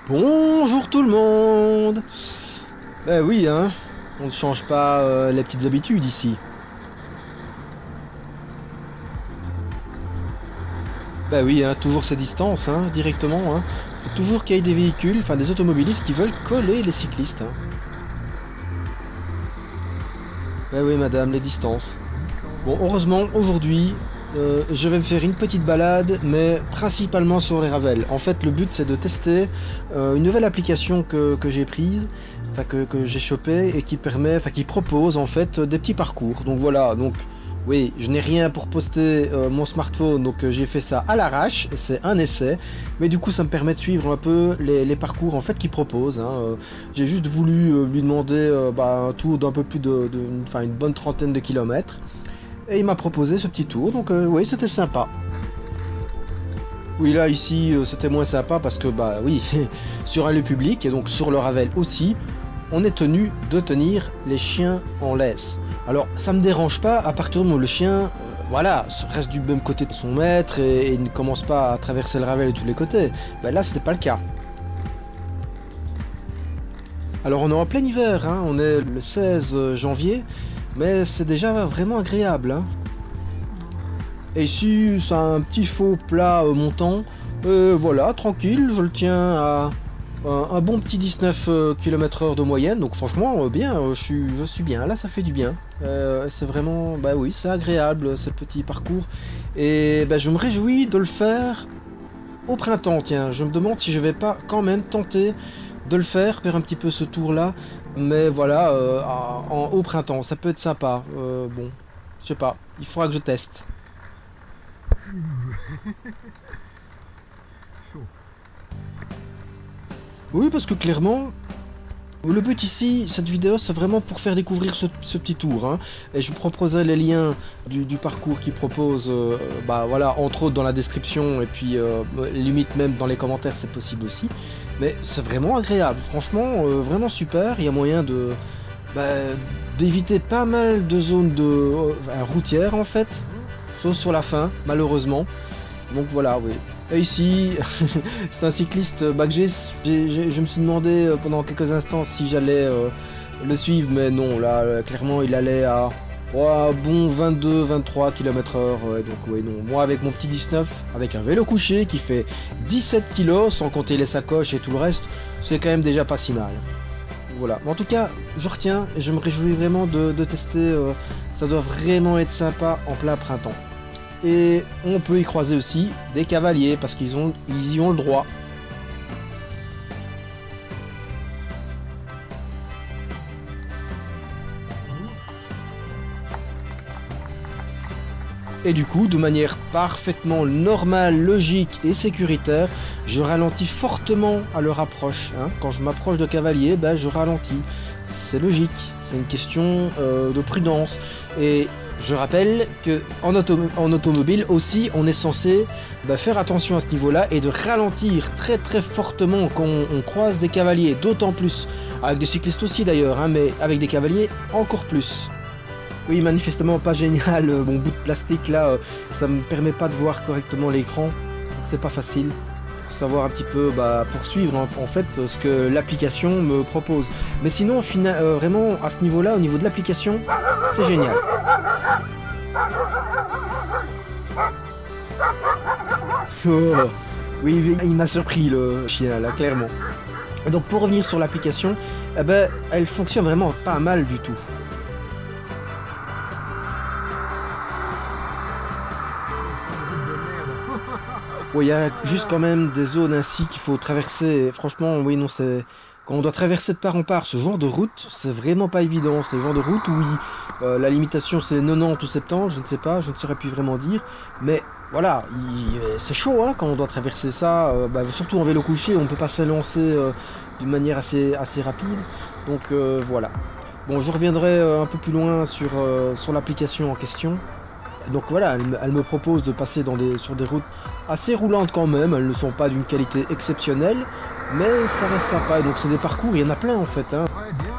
Bonjour tout le monde. Ben oui, hein, on ne change pas les petites habitudes ici. Ben oui, hein, toujours ces distances, hein, directement. Hein. Faut toujours qu'il y ait des véhicules, enfin des automobilistes qui veulent coller les cyclistes. Hein. Ben oui, madame, les distances. Bon, heureusement, aujourd'hui, je vais me faire une petite balade, mais principalement sur les ravels. En fait, le but, c'est de tester une nouvelle application que j'ai prise, enfin que j'ai chopée et qui permet, enfin qui propose en fait des petits parcours. Donc voilà, donc oui, je n'ai rien pour poster mon smartphone, donc j'ai fait ça à l'arrache, et c'est un essai, mais du coup ça me permet de suivre un peu les parcours en fait qu'il propose. Hein. J'ai juste voulu lui demander un tour d'un peu plus enfin une bonne trentaine de kilomètres. Et il m'a proposé ce petit tour, donc oui, c'était sympa. Oui, là, ici, c'était moins sympa parce que, bah oui, sur un lieu public, et donc sur le Ravel aussi, on est tenu de tenir les chiens en laisse. Alors, ça me dérange pas à partir du moment où le chien, voilà, reste du même côté de son maître et ne commence pas à traverser le Ravel de tous les côtés. Ben là, c'était pas le cas. Alors, on est en plein hiver, hein, on est le 16 janvier. Mais c'est déjà vraiment agréable. Hein. Et ici, c'est un petit faux plat montant. Voilà, tranquille, je le tiens à un bon petit 19 km/h de moyenne. Donc franchement, bien, je suis bien. Là, ça fait du bien. C'est vraiment, bah oui, c'est agréable, ce petit parcours. Et bah, je me réjouis de le faire au printemps. Tiens, je me demande si je vais pas quand même tenter de le faire un petit peu ce tour là, mais voilà, au printemps, ça peut être sympa. Bon, je sais pas, il faudra que je teste. Oui, parce que clairement, le but ici, cette vidéo, c'est vraiment pour faire découvrir ce petit tour. Hein. Et je vous proposerai les liens du parcours qu'il propose, voilà, entre autres dans la description, et puis limite même dans les commentaires, c'est possible aussi. Mais c'est vraiment agréable, franchement, vraiment super. Il y a moyen d'éviter pas mal de zones routières en fait, sauf sur la fin, malheureusement. Donc voilà, oui. Et ici, c'est un cycliste que je me suis demandé pendant quelques instants si j'allais le suivre, mais non, là, clairement, il allait à bon 22-23 km/h. Donc, oui, non. Moi, avec mon petit 19, avec un vélo couché qui fait 17 kg, sans compter les sacoches et tout le reste, c'est quand même déjà pas si mal. Voilà. Mais en tout cas, je retiens et je me réjouis vraiment de tester. Ça doit vraiment être sympa en plein printemps. Et on peut y croiser aussi des cavaliers parce qu'ils y ont le droit. Et du coup, de manière parfaitement normale, logique et sécuritaire, je ralentis fortement à leur approche. Hein. Quand je m'approche de cavaliers, je ralentis. C'est logique, c'est une question de prudence. Et je rappelle qu'en automobile aussi, on est censé faire attention à ce niveau-là et de ralentir très très fortement quand on croise des cavaliers, d'autant plus, avec des cyclistes aussi d'ailleurs, hein, mais avec des cavaliers encore plus. Oui, manifestement pas génial, mon bout de plastique là, ça me permet pas de voir correctement l'écran, donc c'est pas facile. Pour savoir un petit peu, poursuivre en fait ce que l'application me propose. Mais sinon, vraiment à ce niveau-là, au niveau de l'application, c'est génial. Oh, oui, il m'a surpris le chien là, clairement. Et donc pour revenir sur l'application, elle fonctionne vraiment pas mal du tout. Oui, il y a juste quand même des zones ainsi qu'il faut traverser. Et franchement, oui, non, c'est... Quand on doit traverser de part en part ce genre de route, c'est vraiment pas évident. C'est le genre de route où la limitation c'est 90 ou 70, je ne sais pas, je ne saurais plus vraiment dire. Mais voilà, c'est chaud hein, quand on doit traverser ça, surtout en vélo couché, on ne peut pas s'élancer d'une manière assez rapide. Donc voilà. Bon, je reviendrai un peu plus loin sur l'application en question. Donc voilà, elle me propose de passer sur des routes assez roulantes quand même, elles ne sont pas d'une qualité exceptionnelle, mais ça reste sympa, donc c'est des parcours, il y en a plein en fait. Hein.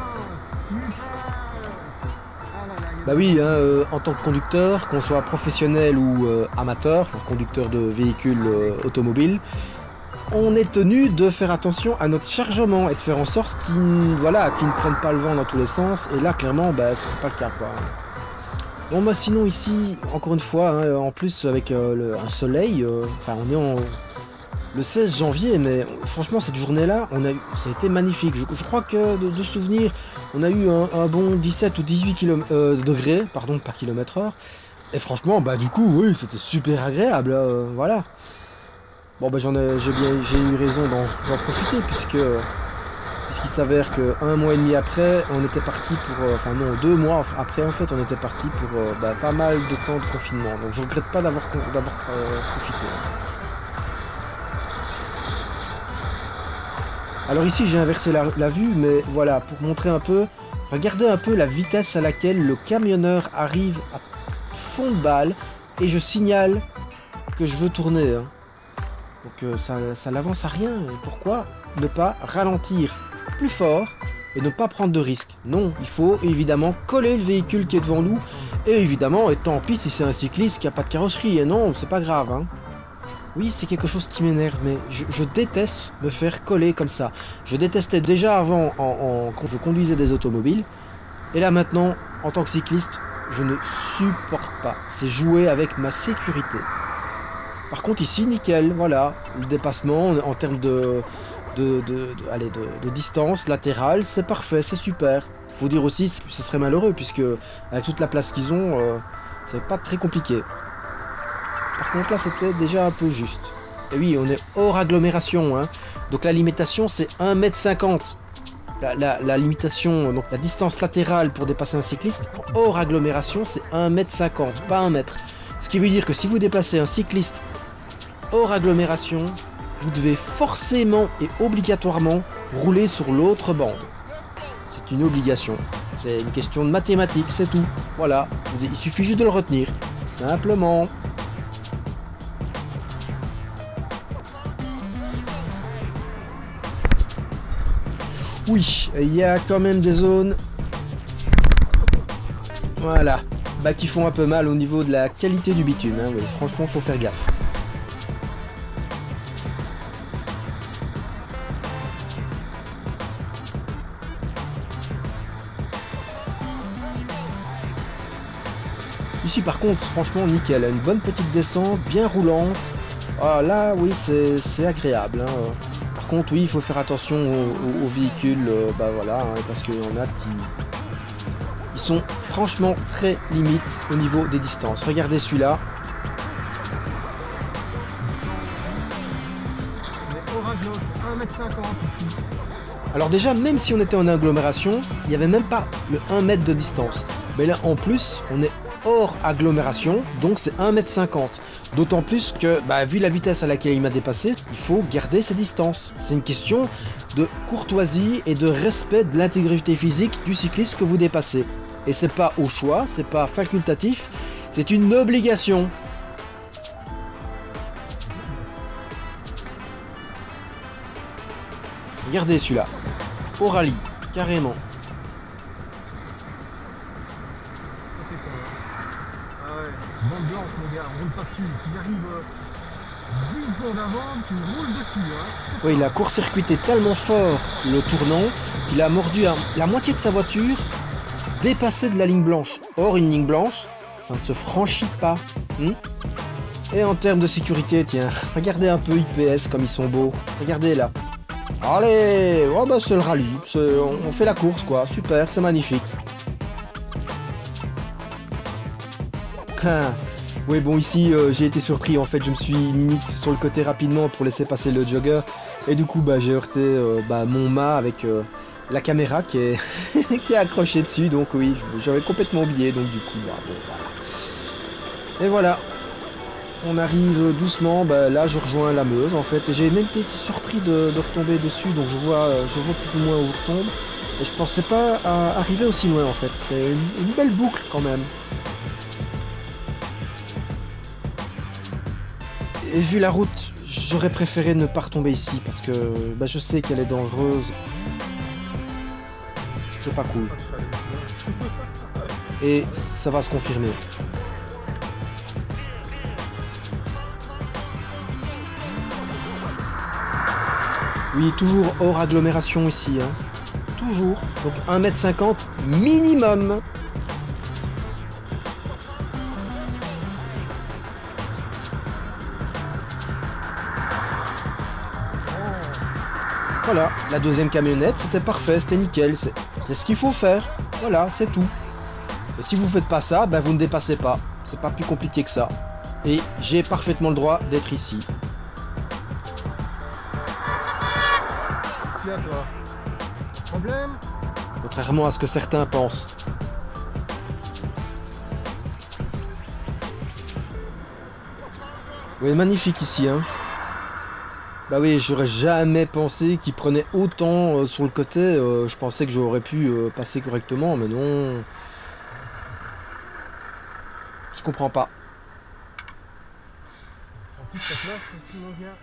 Bah oui, hein, en tant que conducteur, qu'on soit professionnel ou amateur, conducteur de véhicules automobiles, on est tenu de faire attention à notre chargement et de faire en sorte qu'il voilà, qu'il ne prenne pas le vent dans tous les sens. Et là, clairement, bah, c'était pas le cas, quoi. Bon, moi, sinon, ici, encore une fois, hein, en plus, avec un soleil, enfin, on est le 16 janvier, mais franchement, cette journée-là, ça a été magnifique. Je crois que, de souvenir, on a eu un bon 17 ou 18 degrés, pardon, par kilomètre/heure. Et franchement, bah, du coup, oui, c'était super agréable, voilà. Bon, bah, j'ai eu raison d'en profiter, puisqu'il s'avère que 1 mois et demi après, on était parti pour... enfin non, 2 mois après, en fait, on était parti pour bah, pas mal de temps de confinement. Donc je regrette pas d'avoir profité. Alors ici, j'ai inversé la vue, mais voilà, pour montrer un peu... Regardez un peu la vitesse à laquelle le camionneur arrive à fond de balle, et je signale que je veux tourner. Hein. Donc ça n'avance à rien. Pourquoi ne pas ralentir plus fort et ne pas prendre de risques? Non, il faut évidemment coller le véhicule qui est devant nous, et évidemment, et tant pis si c'est un cycliste qui n'a pas de carrosserie, et non, c'est pas grave. Hein. Oui, c'est quelque chose qui m'énerve, mais je déteste me faire coller comme ça. Je détestais déjà avant quand je conduisais des automobiles, et là maintenant, en tant que cycliste, je ne supporte pas. C'est jouer avec ma sécurité. Par contre ici, nickel, voilà, le dépassement en termes de distance latérale, c'est parfait, c'est super. Faut dire aussi que ce serait malheureux, puisque avec toute la place qu'ils ont, c'est pas très compliqué. Par contre là, c'était déjà un peu juste. Et oui, on est hors agglomération, hein. Donc la limitation, c'est 1,50 m. La limitation, donc la distance latérale pour dépasser un cycliste, hors agglomération, c'est 1,50 m, pas 1 mètre. Ce qui veut dire que si vous déplacez un cycliste hors agglomération, vous devez forcément et obligatoirement rouler sur l'autre bande. C'est une obligation. C'est une question de mathématiques, c'est tout. Voilà, il suffit juste de le retenir. Simplement. Oui, il y a quand même des zones... Voilà. Bah, qui font un peu mal au niveau de la qualité du bitume. Hein. Oui, franchement, faut faire gaffe. Ici, par contre, franchement, nickel. Une bonne petite descente, bien roulante. Ah, là, oui, c'est agréable. Hein. Par contre, oui, il faut faire attention aux véhicules. Bah voilà, hein, parce qu'il y en a qui... Ils sont franchement très limites au niveau des distances. Regardez celui-là. Alors déjà, même si on était en agglomération, il n'y avait même pas le 1 mètre de distance. Mais là, en plus, on est hors agglomération, donc c'est 1,50 m. D'autant plus que, bah, vu la vitesse à laquelle il m'a dépassé, il faut garder ses distances. C'est une question de courtoisie et de respect de l'intégrité physique du cycliste que vous dépassez. Et c'est pas au choix, c'est pas facultatif, c'est une obligation. Regardez celui-là, au rallye, carrément. Ah ouais, bande blanche mon gars, roule pas dessus. Si j'arrive 10 secondes avant, tu roules dessus. Hein. Oui, il a court-circuité tellement fort le tournant qu'il a mordu la moitié de sa voiture, dépassé de la ligne blanche. Or, une ligne blanche, ça ne se franchit pas. Et en termes de sécurité, tiens, regardez un peu IPS comme ils sont beaux. Regardez là. Allez, oh bah c'est le rallye, on fait la course quoi, super, c'est magnifique. Oui bon ici j'ai été surpris, en fait je me suis mis sur le côté rapidement pour laisser passer le jogger. Et du coup bah j'ai heurté mon mât avec la caméra qui est, qui est accrochée dessus, donc oui, j'avais complètement oublié, donc du coup bah, bon voilà. Et voilà. On arrive doucement, bah là je rejoins la Meuse en fait, et j'ai même été surpris de retomber dessus, donc je vois plus ou moins où je retombe, et je pensais pas arriver aussi loin en fait, c'est une belle boucle quand même. Et vu la route, j'aurais préféré ne pas retomber ici, parce que bah, je sais qu'elle est dangereuse, c'est pas cool, et ça va se confirmer. Oui, toujours hors agglomération ici, hein. Toujours. Donc 1,50 m minimum. Voilà, la deuxième camionnette, c'était parfait, c'était nickel. C'est ce qu'il faut faire. Voilà, c'est tout. Et si vous faites pas ça, ben vous ne dépassez pas. C'est pas plus compliqué que ça. Et j'ai parfaitement le droit d'être ici. Tiens, toi. Problème? Contrairement à ce que certains pensent. Oui, magnifique ici, hein. Bah oui, j'aurais jamais pensé qu'il prenait autant sur le côté. Je pensais que j'aurais pu passer correctement, mais non. Je comprends pas. En plus, ta place, aussi, mon gars.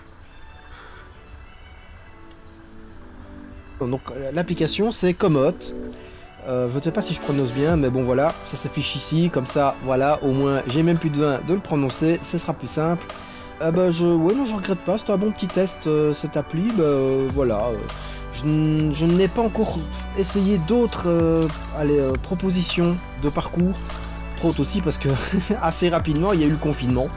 Donc l'application c'est Komoot. Je ne sais pas si je prononce bien, mais bon voilà, ça s'affiche ici, comme ça, voilà, au moins j'ai même plus besoin de le prononcer, ce sera plus simple. Ouais, non, je regrette pas, c'était un bon petit test cette appli, voilà. Je n'ai pas encore essayé d'autres propositions de parcours, trop hautes aussi parce que assez rapidement il y a eu le confinement.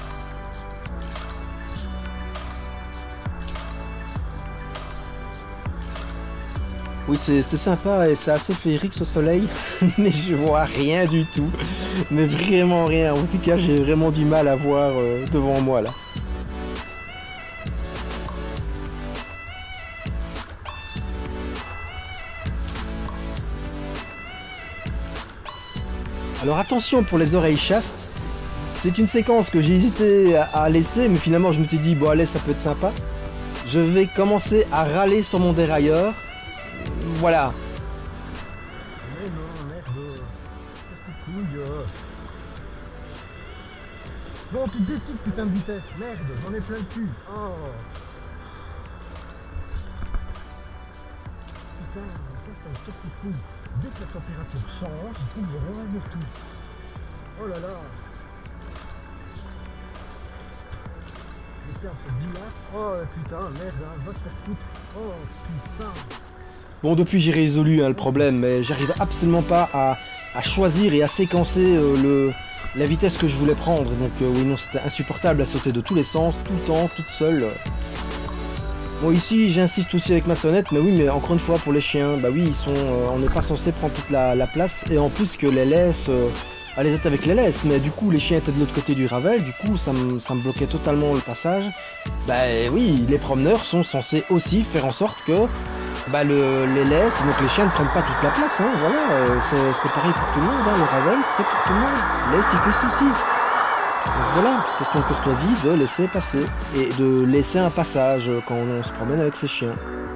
Oui, c'est sympa et c'est assez féerique ce soleil, mais je vois rien du tout, mais vraiment rien. En tout cas, j'ai vraiment du mal à voir devant moi là. Alors attention pour les oreilles chastes, c'est une séquence que j'ai hésité à laisser, mais finalement je me suis dit, bon allez, ça peut être sympa. Je vais commencer à râler sur mon dérailleur. Voilà. Mais non, merde. Qu'est-ce que couille. Bon, tu décides, putain de vitesse. Merde, j'en ai plein le cul. Oh. Putain, ça me casse les couilles. Dès que la température change, je trouve le réveil de tout. Oh là là. J'étais un peu dimanche. Oh putain, merde, hein, va te faire foutre. Oh putain. Bon, depuis j'ai résolu le problème, mais j'arrive absolument pas à choisir et à séquencer la vitesse que je voulais prendre. Donc oui, non, c'était insupportable à sauter de tous les sens, tout le temps, toute seule. Bon, ici j'insiste aussi avec ma sonnette, mais oui, mais encore une fois pour les chiens, bah oui, on n'est pas censé prendre toute la place, et en plus que les laisses, elles étaient avec les laisses, mais du coup les chiens étaient de l'autre côté du Ravel, du coup ça me bloquait totalement le passage. Bah oui, les promeneurs sont censés aussi faire en sorte que les laisses, donc les chiens ne prennent pas toute la place, hein, voilà, c'est pareil pour tout le monde, hein, le Ravel c'est pour tout le monde, les cyclistes aussi. Donc voilà, question de courtoisie de laisser passer, et de laisser un passage quand on se promène avec ses chiens.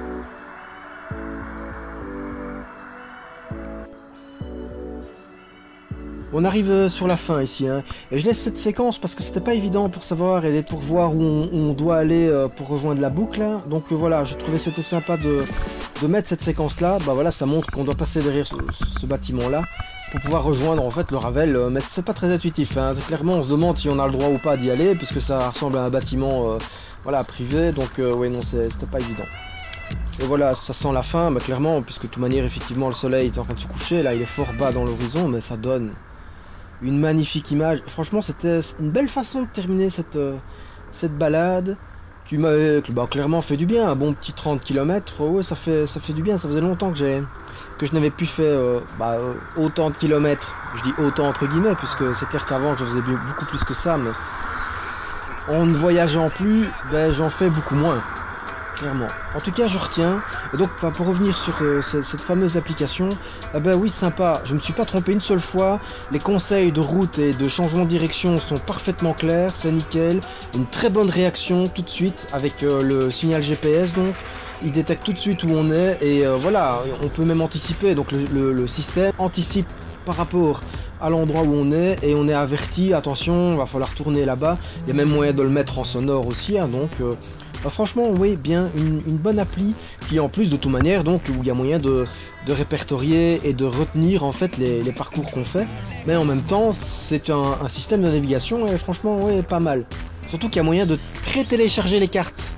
On arrive sur la fin ici, hein. Et je laisse cette séquence parce que c'était pas évident pour savoir et pour voir où on doit aller pour rejoindre la boucle, hein. Donc voilà, je trouvais c'était sympa de mettre cette séquence là, bah voilà, ça montre qu'on doit passer derrière ce bâtiment là pour pouvoir rejoindre en fait le Ravel, mais c'est pas très intuitif, hein. Clairement on se demande si on a le droit ou pas d'y aller puisque ça ressemble à un bâtiment voilà, privé, donc ouais non, c'était pas évident. Et voilà, ça sent la fin, bah clairement, puisque de toute manière effectivement le soleil est en train de se coucher, là il est fort bas dans l'horizon, mais ça donne une magnifique image. Franchement, c'était une belle façon de terminer cette balade qui m'avait clairement fait du bien. Un bon petit 30 km, ouais, ça fait du bien. Ça faisait longtemps que je n'avais plus fait autant de kilomètres. Je dis autant entre guillemets, puisque c'est clair qu'avant je faisais beaucoup plus que ça, mais en ne voyageant plus, j'en fais beaucoup moins. Clairement. En tout cas, je retiens. Et donc, pour revenir sur cette fameuse application, oui, sympa. Je ne me suis pas trompé une seule fois. Les conseils de route et de changement de direction sont parfaitement clairs. C'est nickel. Une très bonne réaction tout de suite avec le signal GPS. Donc, il détecte tout de suite où on est. Et voilà, on peut même anticiper. Donc, le système anticipe par rapport à l'endroit où on est et on est averti. Attention, il va falloir tourner là-bas. Il y a même moyen de le mettre en sonore aussi. Hein, donc, franchement, oui, bien, une bonne appli qui en plus de toute manière, donc où il y a moyen de répertorier et de retenir en fait les parcours qu'on fait, mais en même temps c'est un système de navigation et franchement ouais, pas mal. Surtout qu'il y a moyen de pré-télécharger les cartes.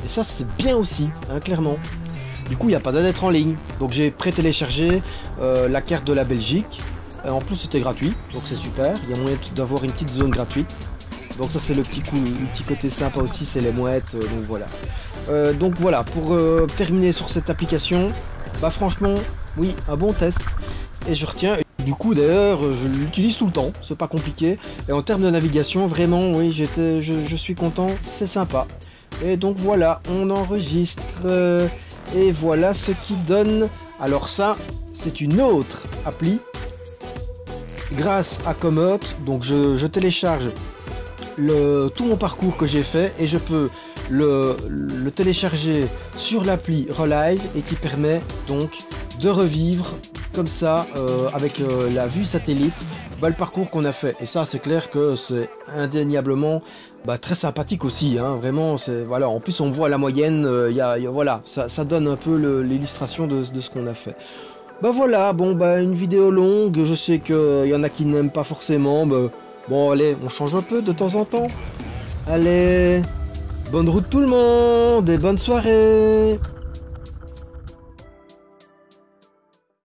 Et ça c'est bien aussi, hein, clairement. Du coup il n'y a pas besoin d'être en ligne. Donc j'ai pré-téléchargé la carte de la Belgique. Et en plus c'était gratuit, donc c'est super. Il y a moyen d'avoir une petite zone gratuite. Donc ça c'est le petit côté sympa aussi, c'est les mouettes, donc voilà. Pour terminer sur cette application, bah franchement, oui, un bon test. Et je retiens, et du coup d'ailleurs, je l'utilise tout le temps, c'est pas compliqué. Et en termes de navigation, vraiment, oui, je suis content, c'est sympa. Et donc voilà, on enregistre, et voilà ce qui donne. Alors ça, c'est une autre appli. Grâce à Komoot, donc je télécharge tout mon parcours que j'ai fait et je peux le télécharger sur l'appli Relive et qui permet donc de revivre comme ça avec la vue satellite le parcours qu'on a fait. Et ça c'est clair que c'est indéniablement très sympathique aussi, hein, vraiment. Voilà, en plus on voit la moyenne, voilà, ça donne un peu l'illustration de ce qu'on a fait. Voilà, une vidéo longue, je sais qu'il y en a qui n'aiment pas forcément, bon allez, on change un peu de temps en temps. Allez, bonne route tout le monde et bonne soirée.